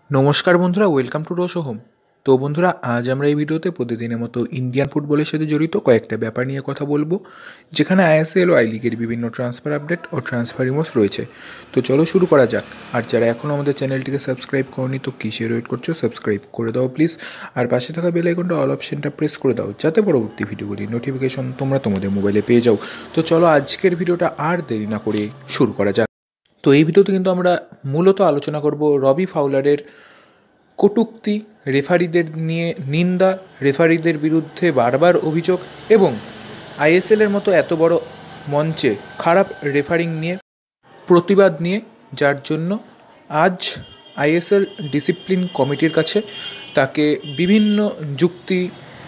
নমস্কার বন্ধুরা, welcome to রোশো home. তো বন্ধুরা, আজ আমরা এই ভিডিওতে প্রতিদিনের মতো ইন্ডিয়ান ফুটবলের সাথে জড়িত কয়েকটা ব্যাপার নিয়ে কথা বলবো, যেখানে আইএসএল ও আই লিগের বিভিন্ন ট্রান্সফার আপডেট ও ট্রান্সফার রিমোর্স রয়েছে। তো চলো শুরু করা যাক। আর যারা এখনও আমাদের চ্যানেলটিকে সাবস্ক্রাইব করনি, তো কিসের ওয়েট করছো? সাবস্ক্রাইব করে দাও প্লিজ। আর পাশে থাকা বেল আইকনটা অল অপশনটা প্রেস করে দাও, যাতে পরবর্তী ভিডিওগুলির নোটিফিকেশন তোমরা তোমাদের মোবাইলে পেয়ে যাও। তো চলো আজকের ভিডিওটা আর দেরি না করে শুরু করা যাক। তো এই ভিডিওতে কিন্তু আমরা মূলত আলোচনা করব রবি ফাউলারের কটূক্তি, রেফারিদের নিয়ে নিন্দা, রেফারিদের বিরুদ্ধে বারবার অভিযোগ এবং আইএসএলের মতো এত বড় মঞ্চে খারাপ রেফারিং নিয়ে প্রতিবাদ নিয়ে, যার জন্য আজ আইএসএল ডিসিপ্লিন কমিটির কাছে তাকে বিভিন্ন যুক্তি,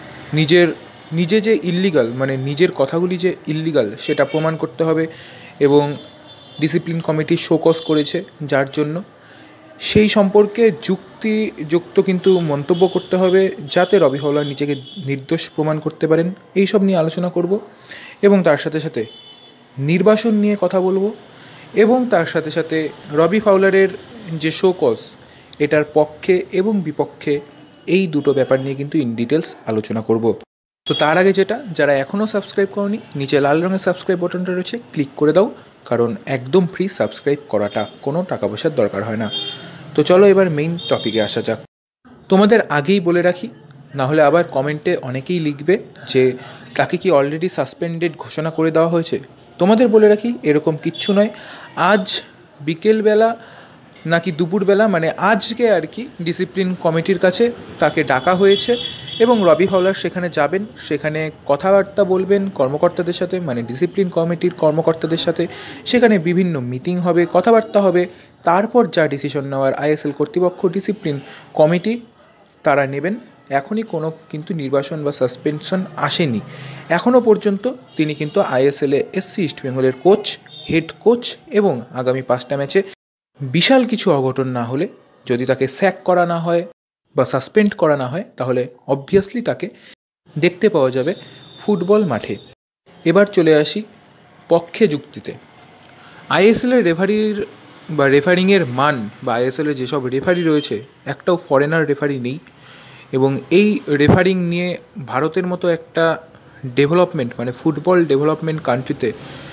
নিজে যে ইল্লিগাল, মানে নিজের কথাগুলি যে ইল্লিগাল সেটা প্রমাণ করতে হবে এবং ডিসিপ্লিন কমিটি শোকজ করেছে, যার জন্য সেই সম্পর্কে যুক্তিযুক্ত কিন্তু মন্তব্য করতে হবে, যাতে রবি ফাউলার নিজেকে নির্দোষ প্রমাণ করতে পারেন। এই সব নিয়ে আলোচনা করব এবং তার সাথে সাথে নির্বাসন নিয়ে কথা বলবো এবং তার সাথে সাথে রবি ফাউলারের যে শোকজ, এটার পক্ষে এবং বিপক্ষে এই দুটো ব্যাপার নিয়ে কিন্তু ইন ডিটেলস আলোচনা করব। তো তার আগে যারা এখনও সাবস্ক্রাইব করনি, নিচে লাল রঙের সাবস্ক্রাইব বাটনটা রয়েছে, ক্লিক করে দাও, কারণ একদম ফ্রি সাবস্ক্রাইব করাটা, কোনো টাকা পয়সার দরকার হয় না। তো চলো এবার মেইন টপিকে আসা যাক। তোমাদের আগেই বলে রাখি, না হলে আবার কমেন্টে অনেকেই লিখবে যে তাকে কি অলরেডি সাসপেন্ডেড ঘোষণা করে দেওয়া হয়েছে। তোমাদের বলে রাখি, এরকম কিচ্ছু নয়। আজ বিকেলবেলা নাকি দুপুরবেলা, মানে আজকে আর কি, ডিসিপ্লিন কমিটির কাছে তাকে ডাকা হয়েছে এবং রবি ফাউলার সেখানে যাবেন, সেখানে কথাবার্তা বলবেন কর্মকর্তাদের সাথে, মানে ডিসিপ্লিন কমিটির কর্মকর্তাদের সাথে। সেখানে বিভিন্ন মিটিং হবে, কথাবার্তা হবে, তারপর যা ডিসিশন নেওয়ার আইএসএল কর্তৃপক্ষ, ডিসিপ্লিন কমিটি তারা নেবেন। এখনই কোনো কিন্তু নির্বাসন বা সাসপেনশন আসেনি এখনও পর্যন্ত। তিনি কিন্তু আইএসএলে এসসি ইস্টবেঙ্গলের কোচ, হেড কোচ, এবং আগামী 5টা ম্যাচে বিশাল কিছু অঘটন না হলে, যদি তাকে স্যাক করা না হয় বা সাসপেন্ড করা না হয়, তাহলে অবভিয়াসলি তাকে দেখতে পাওয়া যাবে ফুটবল মাঠে। এবার চলে আসি পক্ষে যুক্তিতে। আইএসএলের রেফারির বা রেফারিংয়ের মান, বা আইএসএলের যেসব রেফারি রয়েছে, একটাও ফরেনার রেফারি নেই। এবং এই রেফারিং নিয়ে ভারতের মতো একটা ডেভেলপমেন্ট, মানে ফুটবল ডেভেলপমেন্ট কান্ট্রিতে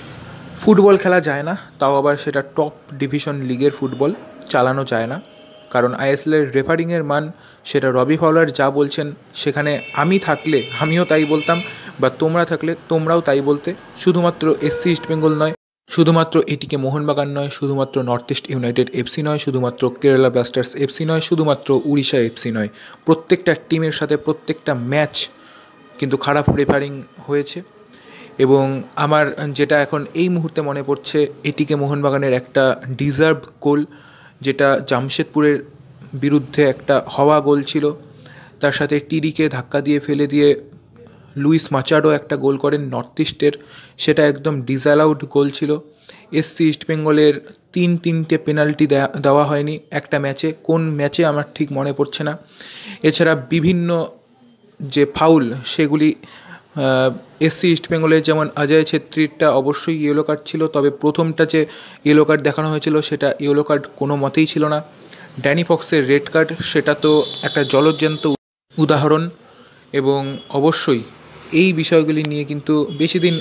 ফুটবল খেলা যায় না, তাও আবার সেটা টপ ডিভিশন লিগের ফুটবল চালানো যায় না, কারণ আইএসএলের রেফারিংয়ের মান, সেটা রবি ফাউলার যা বলছেন, সেখানে আমি থাকলে আমিও তাই বলতাম, বা তোমরা থাকলে তোমরাও তাই বলতে। শুধুমাত্র এসসি ইস্টবেঙ্গল নয়, শুধুমাত্র এটিকে মোহনবাগান নয়, শুধুমাত্র নর্থ ইস্ট ইউনাইটেড এফসি নয়, শুধুমাত্র কেরালা ব্লাস্টার্স এফসি নয়, শুধুমাত্র উড়িষ্যা এফসি নয়, প্রত্যেকটা টিমের সাথে প্রত্যেকটা ম্যাচ কিন্তু খারাপ রেফারিং হয়েছে। এবং আমার যেটা এখন এই মুহূর্তে মনে পড়ছে, এটিকে মোহনবাগানের একটা ডিজার্ভ গোল, যেটা জামশেদপুরের বিরুদ্ধে একটা হওয়া গোল ছিল। তার সাথে টিরিকে ধাক্কা দিয়ে ফেলে দিয়ে লুইস মাচাডো একটা গোল করেন নর্থ ইস্টের, সেটা একদম ডিসঅ্যালাউড গোল ছিল। এসসি ইস্টবেঙ্গলের তিনটে পেনাল্টি দেওয়া হয়নি একটা ম্যাচে, কোন ম্যাচে আমার ঠিক মনে পড়ছে না। এছাড়া বিভিন্ন যে ফাউল, সেগুলি এসসি ইস্টবেঙ্গলের, যেমন অজয় ছেত্রীরটা অবশ্যই ইয়েলো কার্ড ছিল, তবে প্রথমটা যে ইয়েলো কার্ড দেখানো হয়েছিল সেটা ইয়েলো কার্ড কোনো মতেই ছিল না। ড্যানি ফক্সের রেড কার্ড, সেটা তো একটা জলজ্যান্ত উদাহরণ। এবং অবশ্যই এই বিষয়গুলি নিয়ে কিন্তু বেশি দিন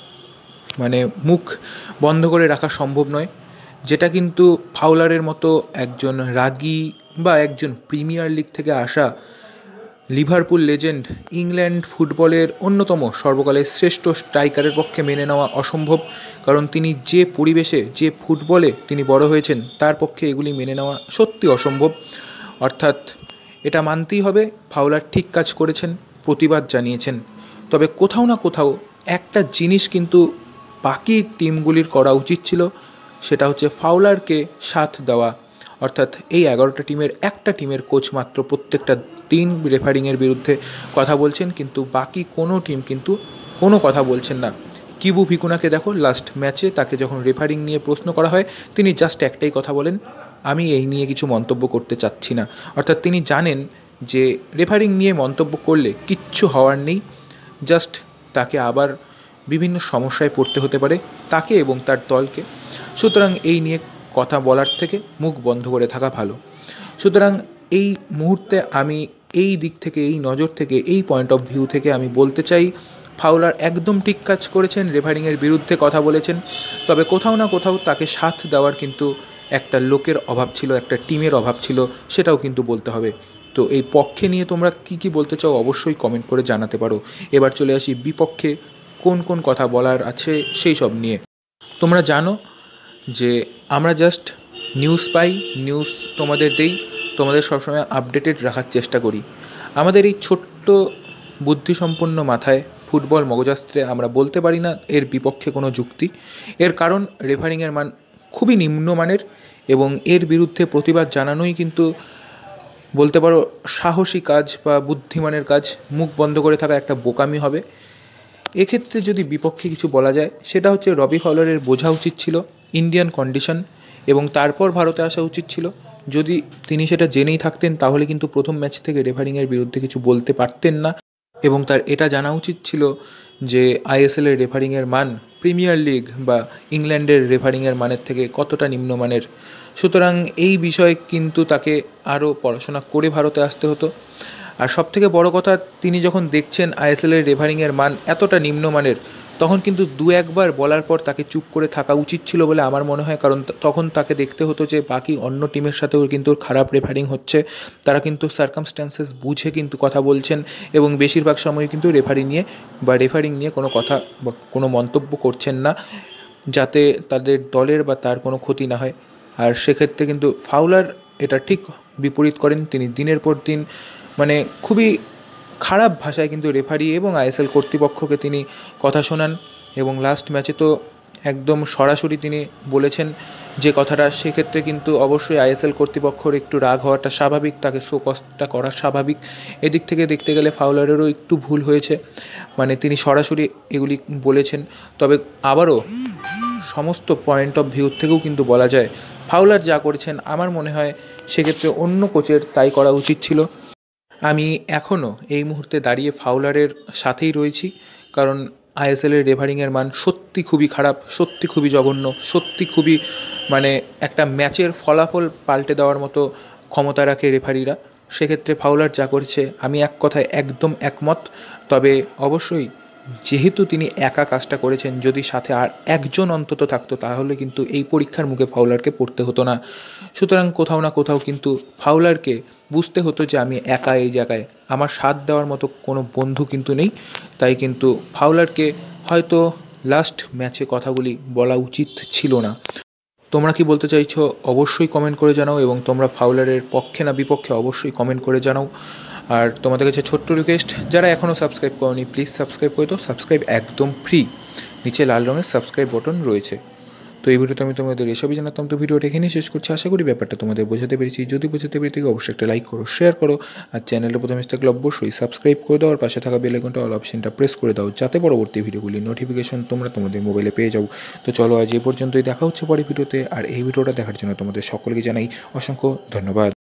মানে মুখ বন্ধ করে রাখা সম্ভব নয়, যেটা কিন্তু ফাউলারের মতো একজন রাগী বা একজন প্রিমিয়ার লিগ থেকে আসা লিভারপুল লেজেন্ড, ইংল্যান্ড ফুটবলের অন্যতম সর্বকালের শ্রেষ্ঠ স্ট্রাইকারের পক্ষে মেনে নেওয়া অসম্ভব, কারণ তিনি যে পরিবেশে, যে ফুটবলে তিনি বড় হয়েছেন, তার পক্ষে এগুলি মেনে নেওয়া সত্যি অসম্ভব। অর্থাৎ এটা মানতেই হবে, ফাউলার ঠিক কাজ করেছেন, প্রতিবাদ জানিয়েছেন। তবে কোথাও না কোথাও একটা জিনিস কিন্তু বাকি টিমগুলির করা উচিত ছিল, সেটা হচ্ছে ফাউলারকে সাথ দেওয়া। অর্থাৎ এই 11টা টিমের একটা টিমের কোচ মাত্র প্রত্যেকটা দিন রেফারিংয়ের বিরুদ্ধে কথা বলছেন, কিন্তু বাকি কোনো টিম কিন্তু কোনো কথা বলছেন না। কিবু ভিকুনাকে দেখো, লাস্ট ম্যাচে তাকে যখন রেফারিং নিয়ে প্রশ্ন করা হয়, তিনি জাস্ট একটাই কথা বলেন, আমি এই নিয়ে কিছু মন্তব্য করতে চাচ্ছি না। অর্থাৎ তিনি জানেন যে রেফারিং নিয়ে মন্তব্য করলে কিচ্ছু হওয়ার নেই, জাস্ট তাকে আবার বিভিন্ন সমস্যায় পড়তে হতে পারে, তাকে এবং তার দলকে। সুতরাং এই নিয়ে কথা বলার থেকে মুখ বন্ধ করে থাকা ভালো। সুতরাং এই মুহূর্তে আমি এই দিক থেকে, এই নজর থেকে, এই পয়েন্ট অফ ভিউ থেকে আমি বলতে চাই ফাউলার একদম ঠিক কাজ করেছেন, রেফারিংয়ের বিরুদ্ধে কথা বলেছেন। তবে কোথাও না কোথাও তাকে সাথ দেওয়ার কিন্তু একটা লোকের অভাব ছিল, একটা টিমের অভাব ছিল, সেটাও কিন্তু বলতে হবে। তো এই পক্ষে নিয়ে তোমরা কি বলতে চাও অবশ্যই কমেন্ট করে জানাতে পারো। এবার চলে আসি বিপক্ষে কোন কোন কথা বলার আছে সেই সব নিয়ে। তোমরা জানো যে আমরা জাস্ট নিউজ পাই, নিউজ তোমাদের দেই, তোমাদের সবসময় আপডেটেড রাখার চেষ্টা করি। আমাদের এই ছোট্ট বুদ্ধিসম্পন্ন মাথায়, ফুটবল মগজাস্ত্রে আমরা বলতে পারি না এর বিপক্ষে কোনো যুক্তি। এর কারণ রেফারিংয়ের মান খুবই নিম্নমানের এবং এর বিরুদ্ধে প্রতিবাদ জানানোই কিন্তু বলতে পারো সাহসী কাজ বা বুদ্ধিমানের কাজ। মুখ বন্ধ করে থাকা একটা বোকামি হবে। এক্ষেত্রে যদি বিপক্ষে কিছু বলা যায় সেটা হচ্ছে রবি ফাউলারের বোঝা উচিত ছিল ইন্ডিয়ান কন্ডিশন এবং তারপর ভারতে আসা উচিত ছিল। যদি তিনি সেটা জেনেই থাকতেন তাহলে কিন্তু প্রথম ম্যাচ থেকে রেফারিংয়ের বিরুদ্ধে কিছু বলতে পারতেন না এবং তার এটা জানা উচিত ছিল যে আইএসএলের রেফারিংয়ের মান প্রিমিয়ার লিগ বা ইংল্যান্ডের রেফারিংয়ের মানের থেকে কতটা নিম্নমানের। সুতরাং এই বিষয়ে কিন্তু তাকে আরও পড়াশোনা করে ভারতে আসতে হতো। আর সবথেকে বড় কথা, তিনি যখন দেখছেন আইএসএলের রেফারিংয়ের মান এতটা নিম্নমানের, তখন কিন্তু দু একবার বলার পর তাকে চুপ করে থাকা উচিত ছিল বলে আমার মনে হয়। কারণ তখন তাকে দেখতে হতো যে বাকি অন্য টিমের সাথেও কিন্তু খারাপ রেফারিং হচ্ছে, তারা কিন্তু সার্কামস্ট্যান্সেস বুঝে কিন্তু কথা বলছেন এবং বেশিরভাগ সময় কিন্তু রেফারি নিয়ে বা রেফারিং নিয়ে কোনো কথা বা কোনো মন্তব্য করছেন না, যাতে তাদের দলের বা তার কোনো ক্ষতি না হয়। আর সেক্ষেত্রে কিন্তু ফাউলার এটা ঠিক বিপরীত করেন। তিনি দিনের পর দিন মানে খুবই খারাপ ভাষায় কিন্তু রেফারি এবং আইএসএল কর্তৃপক্ষকে তিনি কথা শোনান এবং লাস্ট ম্যাচে তো একদম সরাসরি তিনি বলেছেন যে কথাটা। সেক্ষেত্রে কিন্তু অবশ্যই আইএসএল কর্তৃপক্ষর একটু রাগ হওয়াটা স্বাভাবিক, তাকে শো কস্টটা করা স্বাভাবিক। এদিক থেকে দেখতে গেলে ফাউলারেরও একটু ভুল হয়েছে, মানে তিনি সরাসরি এগুলি বলেছেন। তবে আবারও সমস্ত পয়েন্ট অফ ভিউ থেকেও কিন্তু বলা যায় ফাউলার যা করেছেন আমার মনে হয় সেক্ষেত্রে অন্য কোচের তাই করা উচিত ছিল। আমি এখনও এই মুহূর্তে দাঁড়িয়ে ফাউলারের সাথেই রয়েছি, কারণ আইএসএলের রেফারিংয়ের মান সত্যি খুবই খারাপ, সত্যি খুবই জঘন্য, সত্যি খুবই মানে একটা ম্যাচের ফলাফল পাল্টে দেওয়ার মতো ক্ষমতা রাখে রেফারিরা। সেক্ষেত্রে ফাউলার যা করছে আমি এক কথায় একদম একমত। তবে অবশ্যই যেহেতু তিনি একা কাজটা করেছেন, যদি সাথে আর একজন অন্তত থাকতো তাহলে কিন্তু এই পরীক্ষার মুখে ফাউলারকে পড়তে হতো না। সুতরাং কোথাও না কোথাও কিন্তু ফাউলারকে বুঝতে হতো যে আমি একা এই জায়গায়, আমার সাথ দেওয়ার মতো কোনো বন্ধু কিন্তু নেই। তাই কিন্তু ফাউলারকে হয়তো লাস্ট ম্যাচে কথাগুলি বলা উচিত ছিল না। তোমরা কি বলতে চাইছো অবশ্যই কমেন্ট করে জানাও এবং তোমরা ফাউলারের পক্ষে না বিপক্ষে অবশ্যই কমেন্ট করে জানাও। আর তোমাদের কাছে ছোট্ট রিকোয়েস্ট, যারা এখনও সাবস্ক্রাইব করোনি প্লিজ সাবস্ক্রাইব করে দাও। সাবস্ক্রাইব একদম ফ্রি, নিচে লাল রঙের সাবস্ক্রাইব বাটন রয়েছে। তো এই ভিডিওতে আমি তোমাদের এসবই জানাতাম। তো ভিডিওটা এখানেই শেষ করছি। আশা করি ব্যাপারটা তোমাদের বোঝাতে পেরেছি। যদি বোঝাতে পেরে থেকে অবশ্যই একটা লাইক করো, শেয়ার করো আর চ্যানেলে প্রথমে থাকলে অবশ্যই সাবস্ক্রাইব করে দাও আর পাশে থাকা বেল আইকনটা অল অপশনটা প্রেস করে দাও, যাতে পরবর্তী ভিডিওগুলির নোটিফিকেশন তোমরা তোমাদের মোবাইলে পেয়ে যাও। তো চলো আজ এই পর্যন্তই, দেখা হচ্ছে পরে ভিডিওতে। আর এই ভিডিওটা দেখার জন্য তোমাদের সকলকে জানাই অসংখ্য ধন্যবাদ।